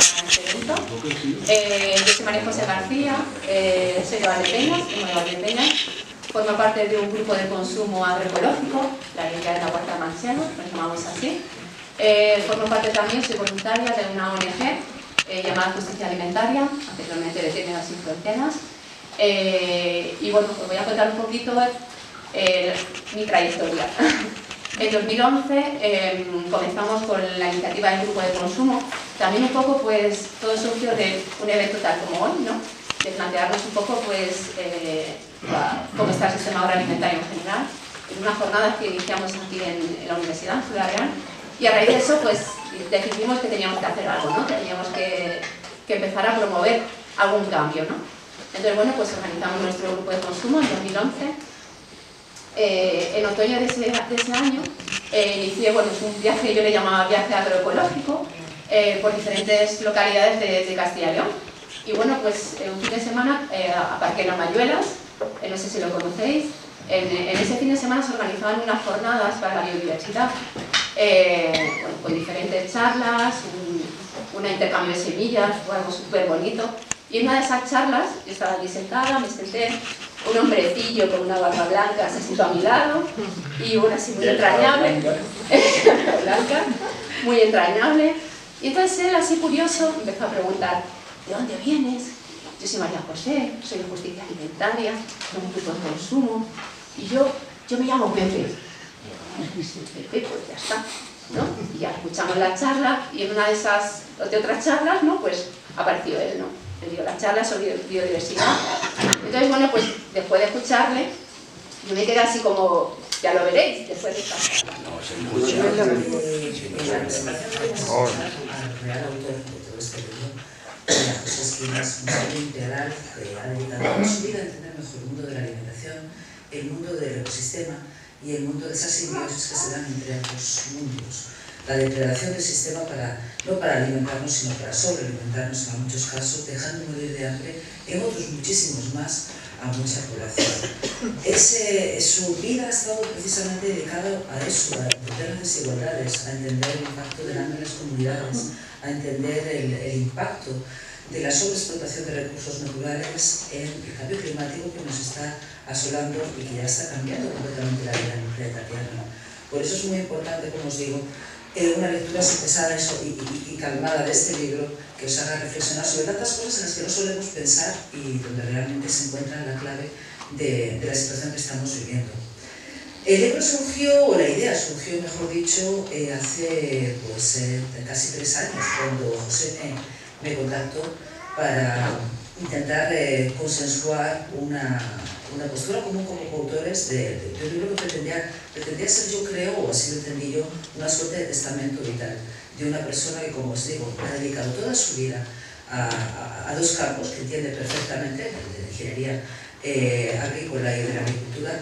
este evento. Yo soy María José García, soy de Valdepeñas, como de Valdepeñas. Formo parte de un grupo de consumo agroecológico, la Liga de la Huerta Manchego, nos llamamos así. Formo parte también, soy voluntaria de una ONG llamada Justicia Alimentaria, anteriormente de Tierras Sin Fronteras. Y bueno, os voy a contar un poquito mi trayectoria. En 2011 comenzamos con la iniciativa del grupo de consumo. También un poco, pues, todo surgió de un evento tal como hoy, ¿no? De plantearnos un poco, pues, cómo está el sistema agroalimentario en general, en unas jornadas que iniciamos aquí en la Universidad, en Ciudad Real, y a raíz de eso, pues, decidimos que teníamos que hacer algo, ¿no? Teníamos que empezar a promover algún cambio, ¿no? Entonces, bueno, pues organizamos nuestro grupo de consumo en 2011. En otoño de ese año inicié, bueno, es un viaje, yo le llamaba viaje agroecológico, por diferentes localidades de Castilla y León. Y bueno, pues un fin de semana aparqué en Las Mayuelas, no sé si lo conocéis. En ese fin de semana se organizaban unas jornadas para la biodiversidad, bueno, con diferentes charlas, un intercambio de semillas, fue algo súper bonito. Y en una de esas charlas, yo estaba allí sentada, me senté, un hombrecillo con una barba blanca se sentó a mi lado, y una así muy entrañable, blanca, muy entrañable. Y entonces él, así curioso, empezó a preguntar: ¿de dónde vienes? Yo soy María José, soy de Justicia Alimentaria, de un grupo de consumo, y yo me llamo Pepe. Pepe, pues ya está, ¿no? Y ya escuchamos la charla, y en una de otras charlas, ¿no? Pues apareció él, ¿no? Le dio la charla sobre biodiversidad. Entonces, bueno, pues después de escucharle, yo me quedé así como, ya lo veréis, después de esta charla. No, se escucha. La presentación que vamos a escuchar al real autor de todo este libro, María José Esquinas, un estudio integral que ha dedicado toda su vida a entender mejor el mundo de la alimentación, el mundo del ecosistema y el mundo de esas simbiosis que se dan entre ambos mundos. La depredación del sistema no para alimentarnos, sino para sobrealimentarnos en muchos casos, dejando morir de hambre en otros muchísimos más a mucha población. Su vida ha estado precisamente dedicada a eso, a entender las desigualdades, a entender el impacto del hambre en las comunidades, a entender el impacto de la sobreexplotación de recursos naturales en el cambio climático que nos está asolando y que ya está cambiando completamente la vida en el planeta Tierra. Por eso es muy importante, como os digo, una lectura sopesada y calmada de este libro que os haga reflexionar sobre tantas cosas en las que no solemos pensar y donde realmente se encuentra la clave de la situación que estamos viviendo. El libro surgió, o la idea surgió, mejor dicho, hace pues, casi 3 años, cuando José me contactó para intentar consensuar una postura común como coautores de un libro que pretendía ser, yo creo, o así lo entendí yo, una suerte de testamento vital de una persona que, como os digo, ha dedicado toda su vida a 2 campos que entiende perfectamente, el de la ingeniería agrícola y de la agricultura,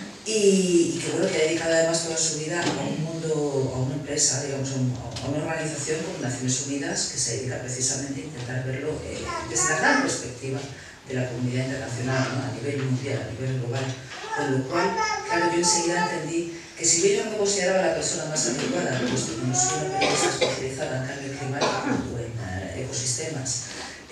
y que, bueno, que ha dedicado además toda su vida a un mundo, a una empresa, digamos, a una organización como Naciones Unidas, que se dedica precisamente a intentar verlo desde la gran perspectiva de la comunidad internacional, ¿no? A nivel mundial, a nivel global. Con lo cual, claro, yo enseguida entendí que si bien yo me consideraba la persona más adecuada, puesto que no soy una persona especializada en cambio climático o en ecosistemas,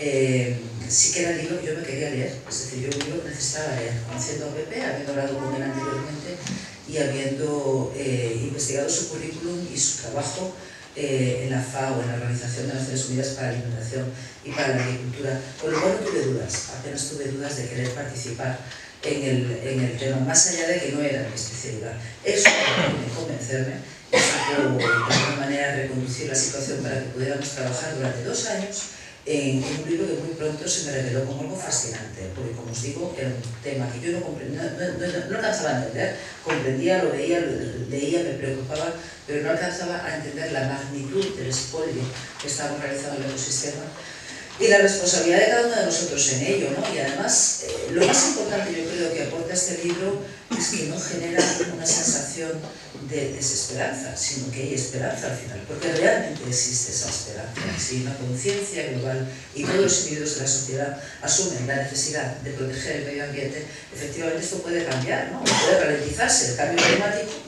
sí que era el libro que yo me quería leer. Es decir, yo un libro que necesitaba leer, conociendo a Pepe, habiendo hablado con él anteriormente y habiendo investigado su currículum y su trabajo en la FAO, en la Organización de Naciones Unidas para la Alimentación y para la Agricultura, con lo cual no tuve dudas, apenas tuve dudas de querer participar en el tema, más allá de que no era mi especialidad. Eso me convencerme, eso de alguna manera reconducir la situación para que pudiéramos trabajar durante 2 años en un libro que muy pronto se me reveló como algo fascinante, porque, como os digo, era un tema que yo no alcanzaba a entender, comprendía, lo veía, lo leía, me preocupaba, pero no alcanzaba a entender la magnitud del expolio que estábamos realizando en el ecosistema y la responsabilidad de cada uno de nosotros en ello, ¿no? Y además, lo más importante, yo creo, que aporta este libro es que no genera una sensación de desesperanza, sino que hay esperanza al final, porque realmente existe esa esperanza. Si una conciencia global y todos los individuos de la sociedad asumen la necesidad de proteger el medio ambiente, efectivamente esto puede cambiar, ¿no? Puede ralentizarse el cambio climático,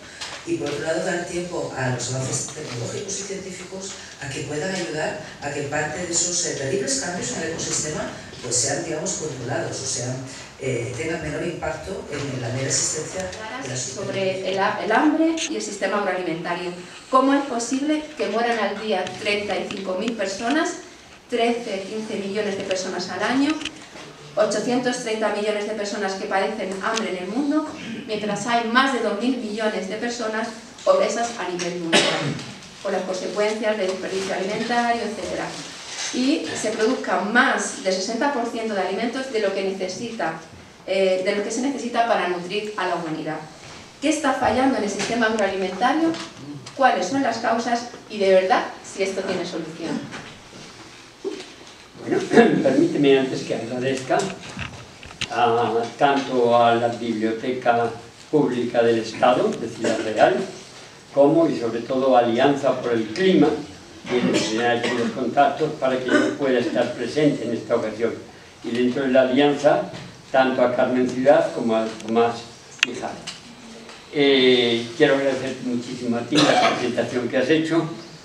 y por otro lado dar tiempo a los avances tecnológicos y científicos a que puedan ayudar a que parte de esos terribles cambios en el ecosistema pues sean, digamos, controlados, o sea, tengan menor impacto en la mera existencia de la sociedad. Sobre el hambre y el sistema agroalimentario. ¿Cómo es posible que mueran al día 35.000 personas, 13-15 millones de personas al año, 830 millones de personas que padecen hambre en el mundo, mientras hay más de 2.000 millones de personas obesas a nivel mundial, por las consecuencias del desperdicio alimentario, etc. Y se produzca más del 60% de alimentos de lo que se necesita para nutrir a la humanidad? ¿Qué está fallando en el sistema agroalimentario? ¿Cuáles son las causas? Y de verdad, si esto tiene solución. Bueno, permíteme antes que agradezca tanto a la Biblioteca Pública del Estado de Ciudad Real, como y sobre todo a Alianza por el Clima, quienes me han hecho los contactos para que yo pueda estar presente en esta ocasión. Y dentro de la Alianza, tanto a Carmen Ciudad como a Tomás Quijada. Quiero agradecer muchísimo a ti la presentación que has hecho.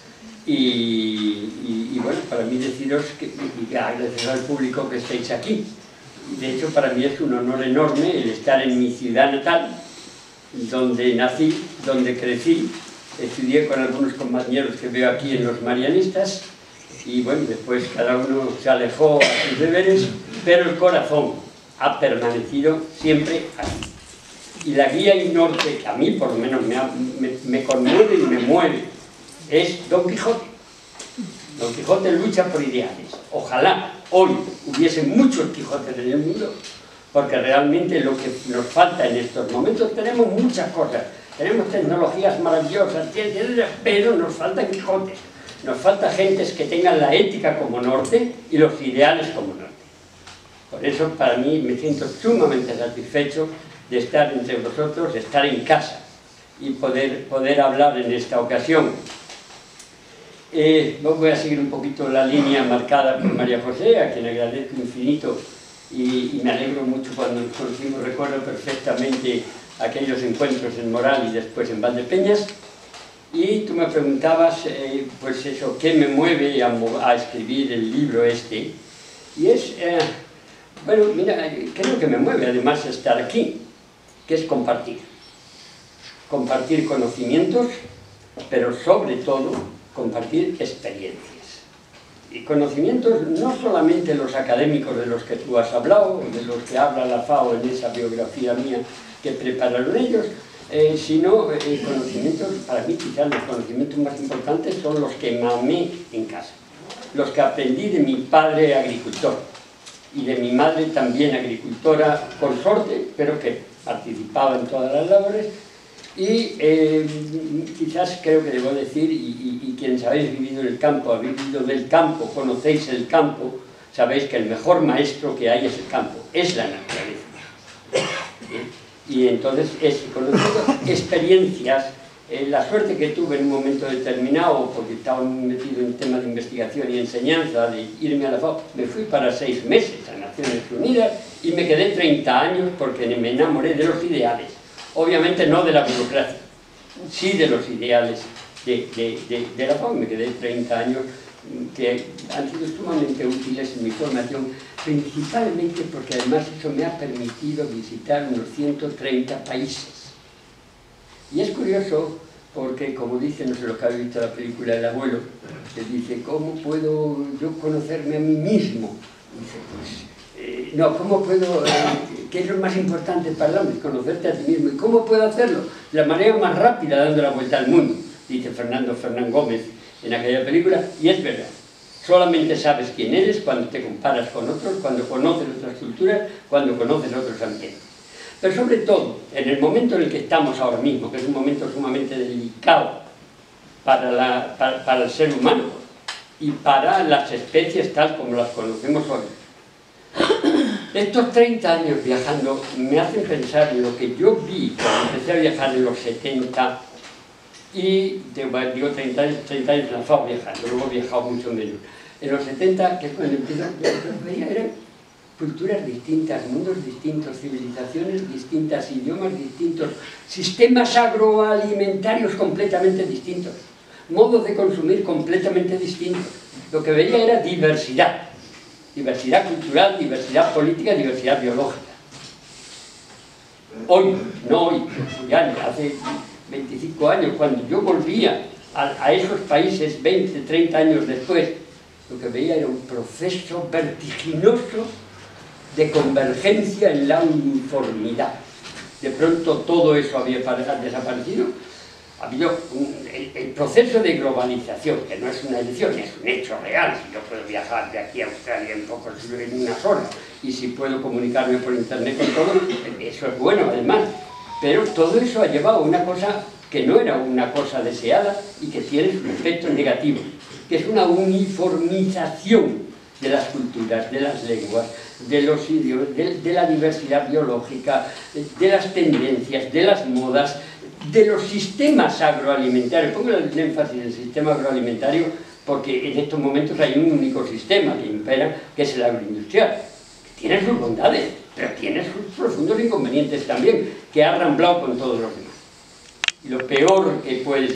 Y bueno, para mí deciros y agradecer al público que estéis aquí. De hecho, para mí es un honor enorme el estar en mi ciudad natal, donde nací, donde crecí, estudié con algunos compañeros que veo aquí en los marianistas, y bueno, después cada uno se alejó a sus deberes, pero el corazón ha permanecido siempre aquí. Y la guía y norte, que a mí por lo menos me conmueve y me mueve, es Don Quijote. Don Quijote lucha por ideales. Ojalá hoy hubiese muchos Quijotes en el mundo, porque realmente lo que nos falta en estos momentos, tenemos muchas cosas, tenemos tecnologías maravillosas, pero nos faltan Quijotes, nos falta gentes que tengan la ética como norte y los ideales como norte. Por eso para mí me siento sumamente satisfecho de estar entre vosotros, de estar en casa y poder hablar en esta ocasión. Voy a seguir un poquito la línea marcada por María José, a quien agradezco infinito y me alegro mucho cuando nos conocimos. Recuerdo perfectamente aquellos encuentros en Moral y después en Valdepeñas, y tú me preguntabas, pues eso, ¿qué me mueve a escribir el libro este? Y es, bueno, mira, ¿qué es lo que me mueve además estar aquí? Que es compartir conocimientos, pero sobre todo compartir experiencias. Y conocimientos no solamente los académicos de los que tú has hablado, de los que habla la FAO en esa biografía mía que prepararon ellos, sino conocimientos, para mí quizás los conocimientos más importantes son los que mamé en casa, los que aprendí de mi padre agricultor y de mi madre también agricultora consorte, pero que participaba en todas las labores. Y quizás creo que debo decir, y quienes habéis vivido en el campo, habéis vivido del campo, conocéis el campo, sabéis que el mejor maestro que hay es el campo, es la naturaleza. Y entonces es conocido experiencias, la suerte que tuve en un momento determinado, porque estaba metido en temas de investigación y enseñanza, de irme a la FAO, me fui para 6 meses a Naciones Unidas y me quedé 30 años porque me enamoré de los ideales. Obviamente no de la burocracia, sí de los ideales de la FAO. Me quedé 30 años que han sido sumamente útiles en mi formación, principalmente porque además eso me ha permitido visitar unos 130 países. Y es curioso porque, como dice, no sé lo que habéis visto la película El abuelo, que dice, ¿cómo puedo yo conocerme a mí mismo? Dice, pues, no, ¿cómo puedo, qué es lo más importante para el hombre? Conocerte a ti mismo. ¿Y cómo puedo hacerlo? De la manera más rápida, dando la vuelta al mundo, dice Fernán Gómez en aquella película, y es verdad. Solamente sabes quién eres cuando te comparas con otros, cuando conoces otras culturas, cuando conoces otros ambientes. Pero sobre todo, en el momento en el que estamos ahora mismo, que es un momento sumamente delicado para el ser humano y para las especies tal como las conocemos hoy. Estos 30 años viajando me hacen pensar en lo que yo vi cuando empecé a viajar en los 70 y, digo 30 años en la FAO viajando, luego he viajado mucho menos. En los 70, que es cuando empecé, lo que veía eran culturas distintas, mundos distintos, civilizaciones distintas, idiomas distintos, sistemas agroalimentarios completamente distintos, modos de consumir completamente distintos. Lo que veía era diversidad, diversidad cultural, diversidad política, diversidad biológica. Hoy, no hoy, ya hace 25 años, cuando yo volvía a esos países 20, 30 años después, lo que veía era un proceso vertiginoso de convergencia en la uniformidad. De pronto todo eso había desaparecido. Ha habido el proceso de globalización, que no es una elección, es un hecho real. Si yo puedo viajar de aquí a Australia en unas horas, y si puedo comunicarme por internet con todo, eso es bueno además. Pero todo eso ha llevado a una cosa que no era una cosa deseada y que tiene sus efectos negativos, que es una uniformización de las culturas, de las lenguas, de los idiomas, de la diversidad biológica, de las tendencias, de las modas, de los sistemas agroalimentarios. Pongo el énfasis en el sistema agroalimentario porque en estos momentos hay un único sistema que impera, que es el agroindustrial, que tiene sus bondades, pero tiene sus profundos inconvenientes también, que ha arramblado con todos los demás. Y lo peor que puede